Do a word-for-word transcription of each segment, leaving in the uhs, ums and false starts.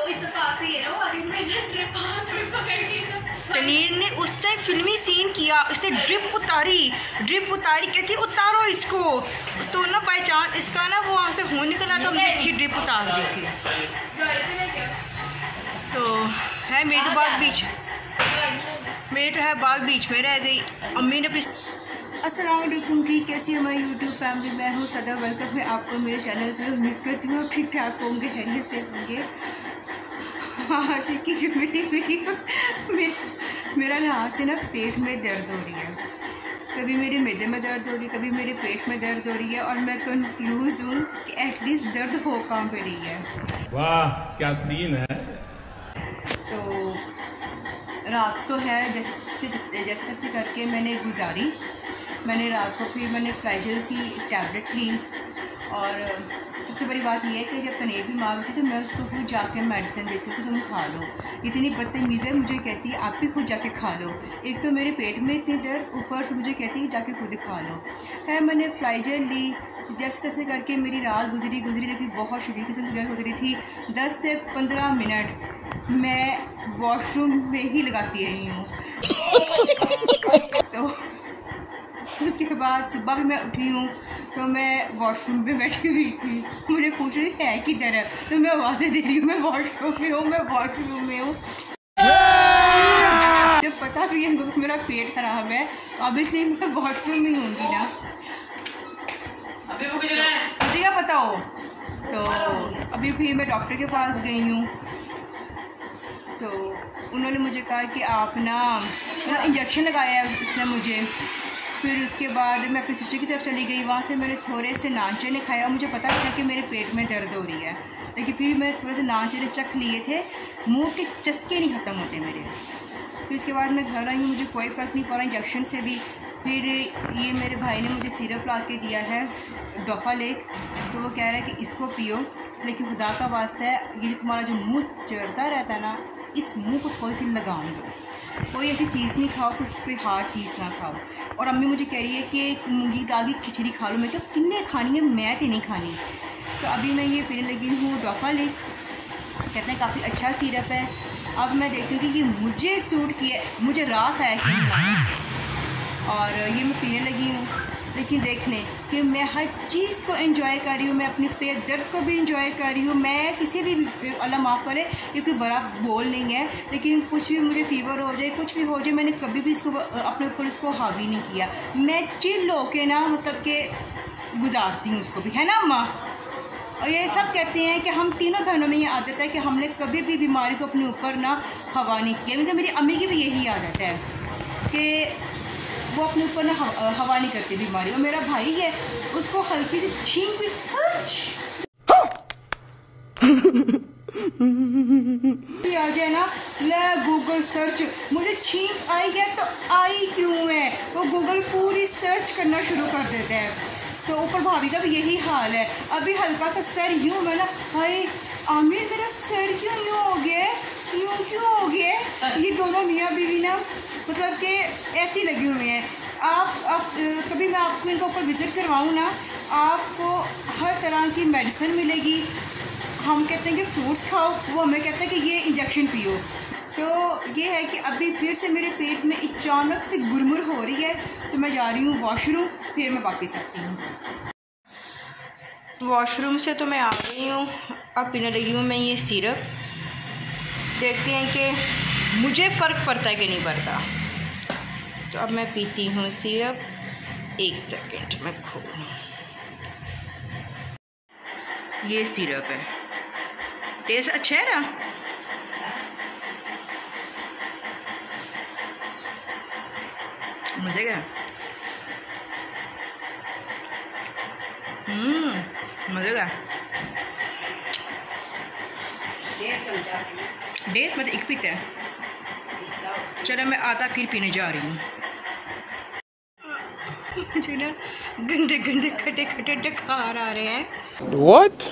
तो इत्तेफाक से ये लो और मैंने ड्रिप हाथ में पकड़ के तनीर ने उस टाइम फिल्मी सीन किया, उसने ड्रिप उतारी ड्रिप उतारी कहती उतारो इसको, तो ना बाई चांस इसका ना वो वहाँ से हो निकला तो हमने इसकी ड्रिप उतार दी थी। तो है मेरी तो बात बीच मेरी तो है बात बीच में रह गई। अम्मी ने अपनी अस्सलाम वालेकुम जी, कैसी हमारी यूट्यूब फैमिली, मैं हूँ सदा वेलकम है आपको मेरे चैनल पर। उम्मीद करती हूँ ठीक ठाक होंगे, खैरियत से होंगे। आज की जो मेरी वीडियो मेरा मेरा यहाँ से ना पेट में दर्द हो रही है, कभी मेरे मैदे में दर्द हो रही है, कभी मेरे पेट में दर्द हो रही है, और मैं कंफ्यूज हूँ कि एटलीस्ट दर्द हो कहाँ पे रही है। वाह क्या सीन है। तो रात तो है जैसे जैसे तैसे करके मैंने गुजारी। मैंने रात को फिर मैंने फ्लाइजल की टैबलेट ली, और सबसे बड़ी बात यह है कि जब तनीर भी मांगती तो मैं उसको खुद जाके मेडिसिन देती हूँ कि तुम खा लो। इतनी बदतमीज़ है, मुझे कहती है आप भी खुद जाके खा लो। एक तो मेरे पेट में इतनी दर्द, ऊपर से मुझे कहती है जाके खुद खा लो। है मैंने फ्लाइजल ली, जैसे तैसे करके मेरी रात गुजरी गुजरी लेकिन बहुत शदीद किस्म की दर्द हो रही थी। दस से पंद्रह मिनट मैं वॉशरूम में ही लगाती रही हूँ। तो उसके बाद सुबह भी मैं उठी हूँ तो मैं वॉशरूम में बैठी हुई थी। मुझे पूछ रही है किधर है, तो मैं आवाज़ें दे रही हूँ मैं वॉशरूम में हूँ मैं वॉशरूम में हूँ। जब पता भी है कि मेरा पेट खराब है अब इसलिए मैं वॉशरूम में होंगी ना, मुझे क्या पता हो। तो अभी फिर मैं डॉक्टर के पास गई हूँ, तो उन्होंने मुझे कहा कि आप ना इंजेक्शन लगाया है उसने मुझे। फिर उसके बाद मैं अपनी सिस्टर की तरफ चली गई, वहाँ से मैंने थोड़े से नान चने खाए और मुझे पता था कि मेरे पेट में दर्द हो रही है, लेकिन फिर मैं थोड़े से नान चने चख लिए थे, मुंह के चस्के नहीं ख़त्म होते मेरे। फिर उसके बाद मैं घर आई हूँ, मुझे कोई फ़र्क नहीं पड़ा इंजेक्शन से भी। फिर ये मेरे भाई ने मुझे सिरप ला के दिया है डोफालेक, तो वो कह रहा है कि इसको पियो, लेकिन खुदा का वास्ता है ये तुम्हारा जो मुँह चढ़ता रहता है ना, इस मुँह को थोड़ी सी लगाम दो, कोई ऐसी चीज़ नहीं खाओ कि उस पर हार्ड चीज़ ना खाओ। और अम्मी मुझे कह रही है कि मूंगी दाल की खिचड़ी खा लो, मैं क्या किन्ने खानी है, मैं तो नहीं खानी। तो अभी मैं ये पीने लगी हूँ डोफालेक, कहते हैं काफ़ी अच्छा सिरप है। अब मैं देखती हूँ कि ये मुझे सूट किया, मुझे रास आया कि और ये मैं पीने लगी हूँ। लेकिन देख लें कि मैं हर चीज़ को एंजॉय कर रही हूँ, मैं अपने पेट दर्द को भी एंजॉय कर रही हूँ। मैं किसी भी अल्लाह माफ़ करे ये कोई बड़ा बोल नहीं है, लेकिन कुछ भी मुझे फीवर हो जाए कुछ भी हो जाए, मैंने कभी भी इसको अपने ऊपर इसको हावी नहीं किया। मैं चिल होके ना मतलब कि गुजारती हूँ उसको भी, है ना अम्मा। और ये सब कहते हैं कि हम तीनों बहनों में ये आदत है कि हमने कभी भी बीमारी को अपने ऊपर ना हवा नहीं किया। मतलब मेरी अम्मी की भी यही आदत है कि वो अपने ऊपर ना हवा नहीं करती बीमारी। और मेरा भाई है, उसको हल्की सी छींक भी आ जाए ना, ले गूगल सर्च, मुझे छींक आई है तो आई क्यों है, वो गूगल पूरी सर्च करना शुरू कर देते हैं। तो ऊपर भाभी का भी यही हाल है। अभी हल्का सा सर यूँ मैं ना, हाय आमिर मेरा सर क्यों यूँ हो गया, यूँ क्यों हो गया। ये दोनों मियाँ बीवी ना मतलब कि ऐसी लगी हुई हैं। आप आप कभी मैं आपको इनके ऊपर विज़िट करवाऊँ ना, आपको हर तरह की मेडिसिन मिलेगी। हम कहते हैं कि फ्रूट्स खाओ, वो हमें कहते हैं कि ये इंजेक्शन पियो। तो ये है कि अभी फिर से मेरे पेट में अचानक से गुरमुर हो रही है, तो मैं जा रही हूँ वॉशरूम, फिर मैं वापस आती हूँ। वॉशरूम से तो मैं आ गई हूँ, अब पीने लगी हूँ मैं ये सिरप। देखते हैं कि मुझे फ़र्क पड़ता है कि नहीं पड़ता। तो अब मैं पीती हूँ सिरप। एक सेकंड मैं खोलूँ, ये सिरप है, टेस्ट अच्छा है ना। मज़े का, हम्म मज़े का। डेढ़ मतलब एक पीते हैं। चलो मैं आधा फिर पीने जा रही हूँ। मुझे ना गंदे गंदे खटे खटे डकार आ रहे हैं। What?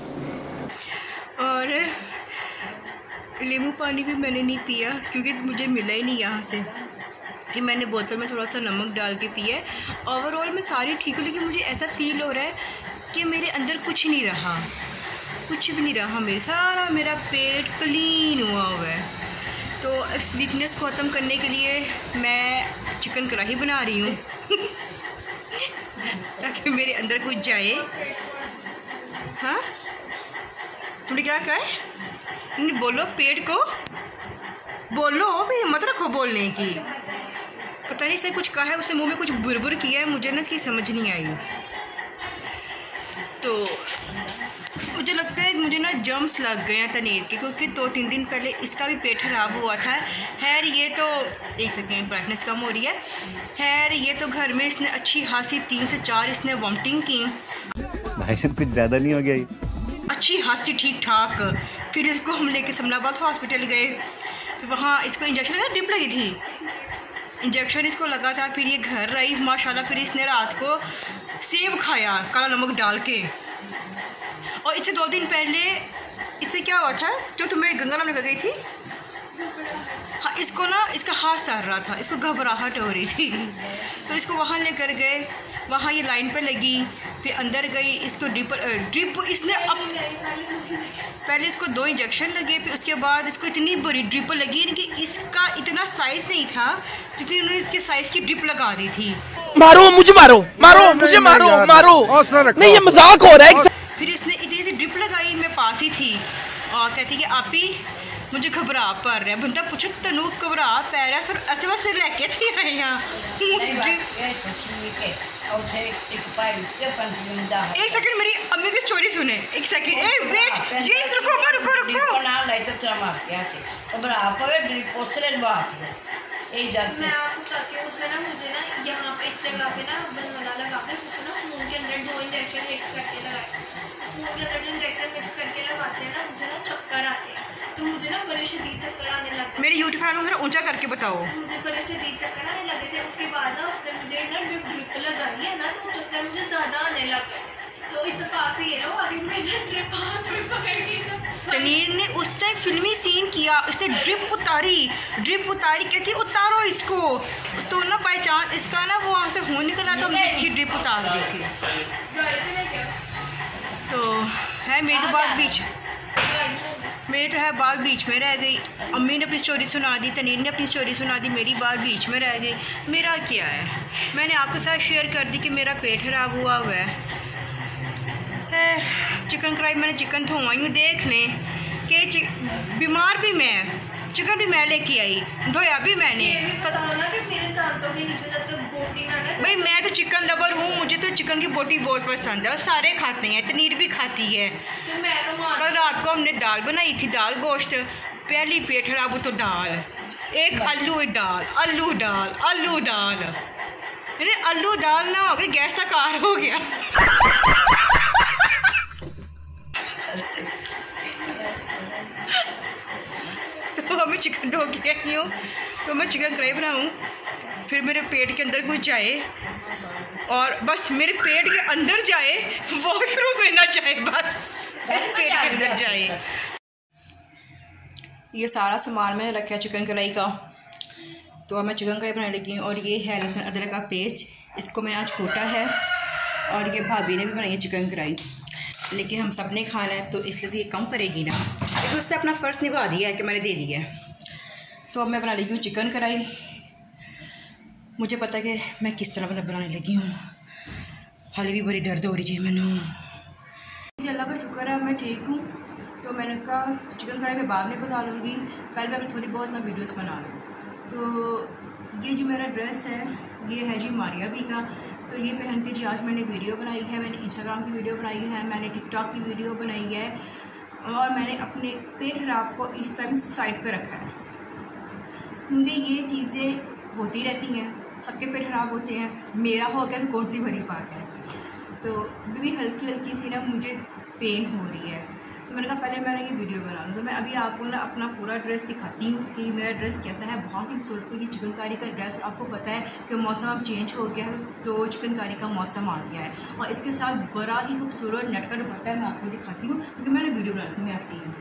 और नींबू पानी भी मैंने नहीं पिया क्योंकि मुझे मिला ही नहीं यहाँ से। फिर मैंने बोतल में थोड़ा सा नमक डाल के पिया। ओवरऑल मैं सारी ठीक हूँ, लेकिन मुझे ऐसा फील हो रहा है कि मेरे अंदर कुछ नहीं रहा। कुछ भी नहीं रहा, मेरे सारा मेरा पेट क्लीन हुआ हुआ है। तो इस वीकनेस को ख़त्म करने के लिए मैं चिकन कढ़ाई बना रही हूँ ताकि मेरे अंदर कुछ जाए। हाँ तुमने क्या कहा है? नहीं बोलो, पेट को बोलो, भी हिम्मत रखो बोलने की। पता नहीं से कुछ कहा है, उससे मुंह में कुछ बुरबुर किया है, मुझे ना इसकी समझ नहीं आई। तो मुझे लगता है मुझे ना जर्म्स लग गए हैं तनीर के, क्योंकि दो तीन दिन पहले इसका भी पेट खराब हुआ था। खैर ये तो एक सेकेंड ब्राइटनेस कम हो रही है। खैर ये तो घर में इसने अच्छी खासी तीन से चार इसने वॉमिटिंग की। भाई साहब कुछ ज़्यादा नहीं हो गया ये? अच्छी खासी ठीक ठाक। फिर इसको हम लेके समनाबाद हॉस्पिटल गए, फिर वहाँ इसको इंजेक्शन लगा, ड्रिप लगी थी, इंजेक्शन इसको लगा था। फिर ये घर आई माशाल्लाह। फिर इसने रात को सेब खाया काला नमक डाल के। और इससे दो दिन पहले इससे क्या हुआ था, जो तुम्हें गंगा नमक लग गई थी, हाँ इसको ना इसका हाथ सर रहा था, इसको घबराहट हो रही थी। तो इसको वहाँ लेकर गए, वहाँ ये लाइन पे लगी, फिर अंदर गई, इसको ड्रिप ड्रिप इसने अब पहले इसको दो इंजेक्शन लगे, फिर उसके बाद इसको इतनी बड़ी ड्रिप लगी, यानी कि इसका इतना साइज़ नहीं था जितनी उन्होंने इसके साइज़ की ड्रिप लगा दी थी। मारो मुझे, मारो मारो मुझे, मारो मारो, नहीं ये मजाक हो रहा है। फिर इसने इतनी सी ड्रिप लगाई, मैं पास ही थी, और कहती कि आप ही मुझे घबरा पड़ रहा है। बंदा पूछो तनु घबरा पै रहा है सर, ऐसे वैसे लेके थे आए यहाँ। एक सेकंड मेरी अम्मी की स्टोरी सुने, एक सेकंड। ए वेट, ये रुको रुको रुको। मैं आपको बताती हूँ, उसने ना मुझे ना यहाँ पे इस जगह पे ना बनवाना लगा के मुझे ना खून के अंदर दो इंजेक्शन मिक्स करके लगाए। खून के अंदर जो इंजेक्शन मिक्स करके लगाते हैं ना, मुझे ना चक्कर आते हैं। तो मुझे ना बड़े शदीद चक्कर आने लगे। मेरे यूट्यूब चैनल को थोड़ा ऊंचा करके बताओ। मुझे बड़े शदीद चक्कर आने लगे थे। उसके बाद ना उसने मुझे ना ड्रिप ड्रिप लगाई है ना, तो चक्कर मुझे ज़्यादा आने लग गए। तो इत्तेफाक से ये ना और मैंने ड्रिप हाथ में पकड़ ली ना। तनीर ने उस टाइम फिल्मी सीन किया, उसने ड्रिप उतारी, ड्रिप उतारी, कहती उतारो इसको। तो ना बाई चांस इसका ना वो वहाँ से खून निकला, तो हमने इसकी ड्रिप उतार दी थी। तो है मेरी तो बात बीच मेरी तो है बात बीच में रह गई। अम्मी ने अपनी स्टोरी सुना दी, तनीर ने अपनी स्टोरी सुना दी, मेरी बात बीच में रह गई। मेरा क्या है, मैंने आपके साथ शेयर कर दी कि मेरा पेट खराब हुआ हुआ है। चिकन कढ़ाई मैंने चिकन धोवाई हूँ, देख लें कि बीमार भी मैं, चिकन भी मैं लेके आई, धोया भी मैंने। भाई मैं तो चिकन लवर हूँ, मुझे तो चिकन की बोटी बहुत पसंद है और सारे खाते हैं, तनीर भी खाती है। कल रात को हमने दाल बनाई थी, दाल गोश्त। पहली पेट खराब हो तो दाल, एक आलू दाल, आलू दाल, आलू दाल, अरे आलू दाल ना हो गई, गैस का कार हो गया। तो अभी चिकन धो के आई हूँ, तो मैं चिकन कढ़ाई बनाऊँ, फिर मेरे पेट के अंदर कुछ जाए, और बस मेरे पेट के अंदर जाए, वॉशरूम में ना जाए, बस मेरे पेट के अंदर जाए। ये सारा सामान मैंने रखा है चिकन कढ़ाई का। तो मैं चिकन कढ़ाई बनाने लगी हूँ, और ये है लहसुन अदरक का पेस्ट, इसको मैंने आज कोटा है। और ये भाभी ने भी बनाई है चिकन कढ़ाई, लेकिन हम सब ने खाना है तो इसलिए तो ये कम पड़ेगी ना, लेकिन उससे अपना फ़र्ज़ निभा दिया है कि मैंने दे दिया है। तो अब मैं बना लगी हूँ चिकन कढ़ाई। मुझे पता है कि मैं किस तरह मतलब बनाने लगी हूँ, हाल भी बड़ी दर्द हो रही है मैंने। अल्लाह का शुक्र है मैं ठीक हूँ। तो मैंने कहा चिकन कढ़ाई में बाद में बना लूँगी, पहले मैं थोड़ी बहुत मैं वीडियोस बना लूँ। तो ये जो मेरा ड्रेस है ये है जी मारिया भी का। तो ये पहन के जी आज मैंने वीडियो बनाई है, मैंने इंस्टाग्राम की वीडियो बनाई है, मैंने टिकटॉक की वीडियो बनाई है, और मैंने अपने पेट खराब को इस टाइम साइड पे रखा है, क्योंकि ये चीज़ें होती रहती हैं, सबके पेट खराब होते हैं, मेरा हो गया तो कौन सी बड़ी बात है। तो भी हल्की हल्की सी ना मुझे पेन हो रही है, तो मैंने कहा पहले मैंने ये वीडियो बना लूँ। तो मैं अभी आपको ना अपना पूरा ड्रेस दिखाती हूँ कि मेरा ड्रेस कैसा है। बहुत ही खूबसूरत, क्योंकि चिकनकारी का ड्रेस आपको पता है कि मौसम अब चेंज हो गया है, तो चिकनकारी का मौसम आ गया है, और इसके साथ बड़ा ही खूबसूरत नेट का दुपट्टा है। मैं आपको दिखाती हूँ क्योंकि मैंने वीडियो बना ली थी, मैं आती हूँ।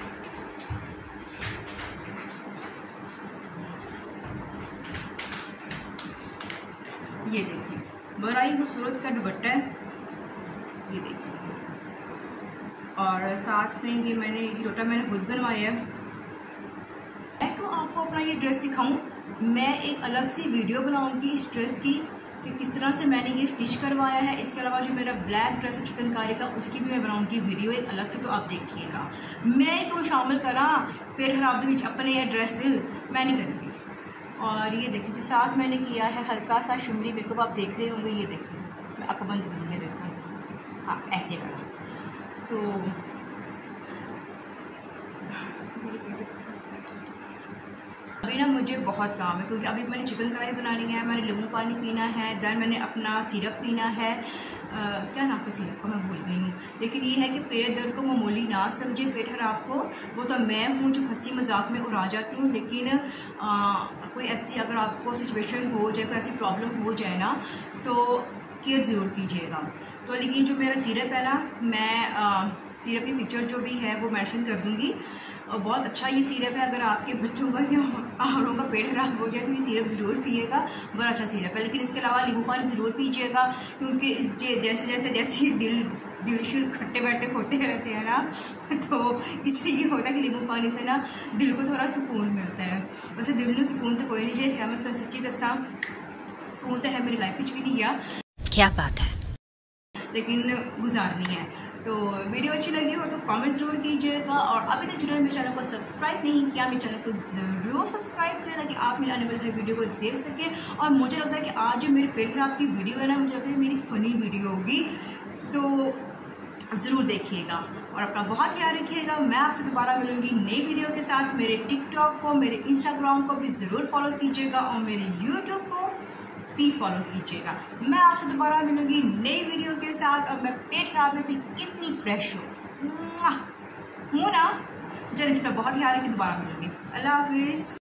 ये देखिए बड़ा ही खूबसूरत इसका दुपट्टा है, ये देखिए और साथ में ये मैंने ये लोटा मैंने खुद बनवाया है। मैं तो आपको अपना ये ड्रेस दिखाऊं, मैं एक अलग सी वीडियो बनाऊंगी इस ड्रेस की कि किस तरह से मैंने ये स्टिच करवाया है। इसके अलावा जो मेरा ब्लैक ड्रेस है चिकनकारी का, उसकी भी मैं बनाऊंगी वीडियो एक अलग से, तो आप देखिएगा। मैं क्यों शामिल करा फिर खराब विच अपने ये ड्रेस मैं नहीं करूँगी। और ये देखिए जो साथ मैंने किया है हल्का सा शिमरी मेकअप, आप देख रहे होंगे। ये देखिए मैं अकबंद कर दिया, देखो हाँ ऐसे करा। तो अभी ना मुझे बहुत काम है क्योंकि अभी मैंने चिकन कढ़ाई बनानी है, मैंने नींबू पानी पीना है, दैन मैंने अपना सिरप पीना है। आ, क्या नाम था सिरप का मैं भूल गई हूँ। लेकिन ये है कि पेट दर्द को मामूली ना समझे, पेट खराब को वो तो मैं हूँ जो हंसी मजाक में उड़ा जाती हूँ। लेकिन आ, कोई ऐसी अगर आपको सिचुएशन हो जाए, कोई ऐसी प्रॉब्लम हो जाए ना, तो केयर ज़रूर कीजिएगा। तो लेकिन जो मेरा सिरप है ना, मैं सिरप की पिक्चर जो भी है वो मेंशन कर दूँगी। और बहुत अच्छा ये सिरप है, अगर आपके बच्चों का या आप लोगों का पेट खराब हो जाए तो ये सिरप ज़रूर पिएगा, बड़ा अच्छा सिरप है। लेकिन इसके अलावा नींबू पानी ज़रूर पीजिएगा क्योंकि इस जैसे जैसे जैसे दिल दिल खट्टे बैठे होते रहते हैं ना, तो इससे ये होता है कि नींबू पानी से ना दिल को थोड़ा सुकून मिलता है। वैसे दिल में सुकून तो कोई नहीं चाहिए, मैं तो सच्ची दसा सुकून तो है मेरी लाइफ में भी नहीं गया, क्या बात है, लेकिन गुजारनी है। तो वीडियो अच्छी लगी हो तो कमेंट ज़रूर कीजिएगा। और अभी तक जिन्होंने मेरे चैनल को सब्सक्राइब नहीं किया, मेरे चैनल को ज़रूर सब्सक्राइब करें ताकि आप मेरे आने वाले हर वीडियो को देख सकें। और मुझे लगता है कि आज जो मेरे पेट खराब की वीडियो है ना, मुझे लगता है मेरी फ़नी वीडियो होगी, तो ज़रूर देखिएगा और अपना बहुत ख्याल रखिएगा। मैं आपसे दोबारा मिलूँगी नई वीडियो के साथ। मेरे टिकटॉक को, मेरे इंस्टाग्राम को भी ज़रूर फॉलो कीजिएगा और मेरे यूट्यूब को भी फॉलो कीजिएगा। मैं आपसे दोबारा मिलूंगी नई वीडियो के साथ। और मैं पेट खराब में भी कितनी फ्रेश हूँ हूँ ना, तो चलिए मैं बहुत याद है कि दोबारा मिलूंगी। अल्लाह हाफिज़।